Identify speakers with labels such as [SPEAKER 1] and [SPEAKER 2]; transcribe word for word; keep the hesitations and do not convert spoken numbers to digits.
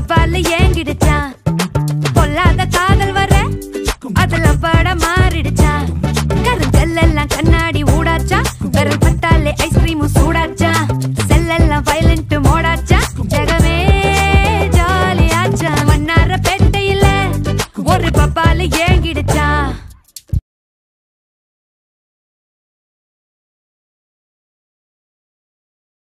[SPEAKER 1] வவ்வால ஏங்கிடுச்சா பொல்லாத காதல் வர அதுல பட மாறிடுச்சா கருங்கல்லாம் கண்ணாடி ஊடாச்சா விரல் பட்டாலே ஐஸ்கிரீமும் சூடாச்சா செல்லெல்லாம் வயலண்ட் மோடாச்சா ஜகமே ஜாலியாச்சா மன்னார பேட்டையில ஒரு பப்பால ஏங்க